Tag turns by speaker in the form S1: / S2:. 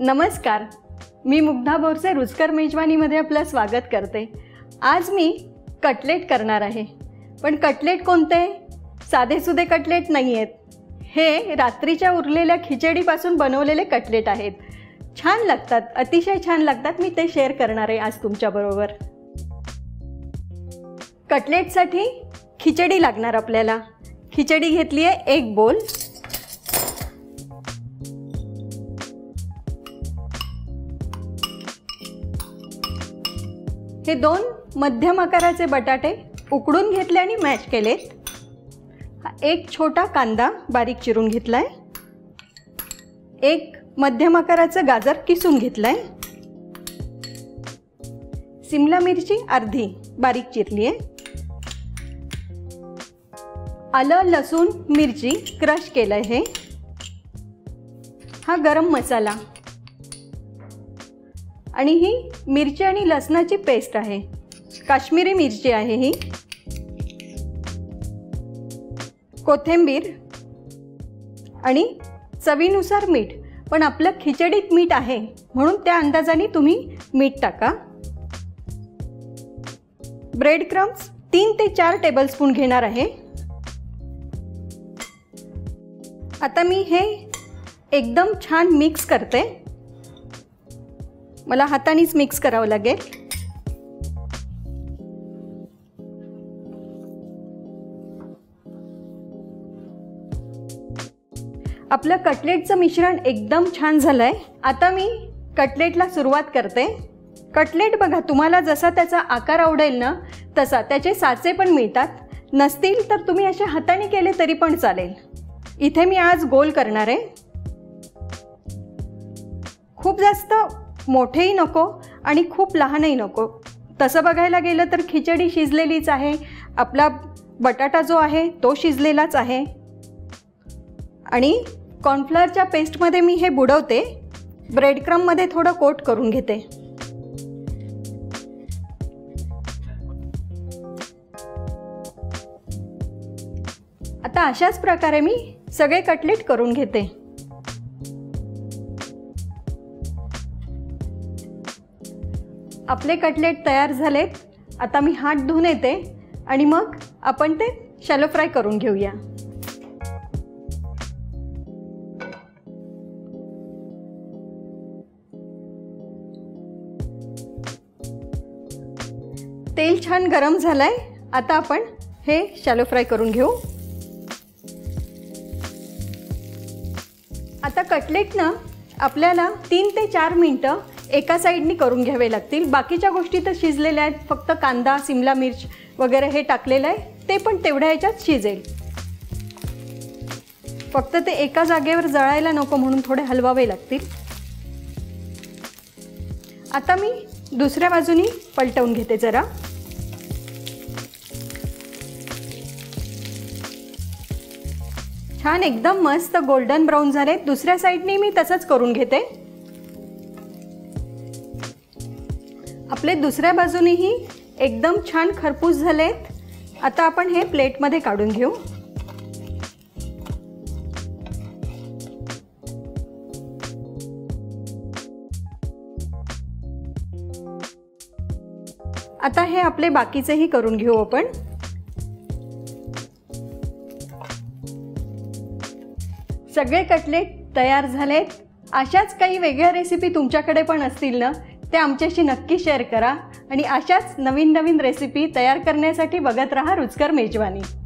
S1: नमस्कार, मी मुग्धा बोरसे रुचकर मेजवानीमध्ये आपलं स्वागत करते। आज मी कटलेट करणार आहे, पण कटलेट कोणते? साधेसुधे कटलेट नाही आहेत। हे रात्रीच्या उरलेल्या खिचडीपासून बनवलेले कटलेट आहेत। छान लागतात, अतिशय छान लागतात। मी ते शेअर करणार आहे आज तुमच्याबरोबर। कटलेटसाठी खिचडी लागणार आपल्याला। खिचडी घेतली आहे 1 बोल। हे 2 मध्यम आकाराचे बटाटे उकडून घेतले आणि मॅश केलेत। हा 1 छोटा कांदा बारीक चिरून घेतलाय। 1 मध्यम आकाराचं गाजर किसून घेतलाय। शिमला मिरची अर्धी बारीक चिरली आहे। आलं लसूण मिरची क्रश केलंय हे। हा गरम मसाला आणि ही मिरची आणि लसणाची पेस्ट आहे। काश्मीरी मिरची आहे ही। कोथिंबीर आणि चवीनुसार मीठ, पण आपलं खिचडीत मीठ आहे म्हणून त्या अंदाजाने तुम्ही मीठ टाका। ब्रेड क्रम्स 3 ते 4 टेबलस्पून घेणार आहे। आता मी हे एकदम छान मिक्स करते। मला हातानेच मिक्स करावं लागेल। आपलं कटलेटचं मिश्रण एकदम छान झालंय। आता मी कटलेटला सुरुवात करते। कटलेट बघा, तुम्हाला जसा त्याचा आकार आवडेल ना तसा त्याचे साचे पण मिळतात। नसतील तर तुम्ही असे हाताने केले तरी पण चालेल। इथे मी आज गोल करणार आहे। खूप जास्त मोठेही नको आणि खूप लहानही नको। तसं बघायला गेलं तर खिचडी शिजलेलीच आहे, आपला बटाटा जो आहे तो शिजलेलाच आहे। आणि कॉर्नफ्लॉवरच्या पेस्टमध्ये मी हे बुडवते। ब्रेड क्रम्बमध्ये थोडं कोट करून घेते। आता अशाच प्रकारे मी सगळे कटलेट करून घेते। आपले कटलेट तयार झालेत। आता मी हात धुवून येते आणि मग आपण ते शॅलो फ्राय करून घेऊया। तेल छान गरम झालंय। आता आपण हे शॅलो फ्राय करून घेऊ। आता कटलेट ना आपल्याला 3 ते 4 मिनिटं एका साईडनी करून घ्यावे लागतील। बाकीच्या गोष्टी तर शिजलेल्या आहेत, फक्त कांदा शिमला मिर्च वगैरे हे टाकलेलं आहे, ते पण तेवढ्या ह्याच्यात शिजेल। फक्त ते एका जागेवर जळायला नको म्हणून थोडे हलवावे लागतील। आता मी दुसऱ्या बाजूनी पलटवून घेते जरा। छान एकदम मस्त गोल्डन ब्राउन झाले। दुसऱ्या साईडनी मी तसंच करून घेते। आपले दुसऱ्या बाजूनीही एकदम छान खरपूस झालेत। आता आपण हे प्लेटमध्ये काढून घेऊ। आता हे आपले बाकीचेही करून घेऊ आपण। सगळे कटलेट तयार झालेत। अशाच काही वेगळ्या रेसिपी तुमच्याकडे पण असतील ना, ते आमच्याशी नक्की शेअर करा। आणि अशाच नवीन नवीन रेसिपी तयार करण्यासाठी बघत रहा रुचकर मेजवानी।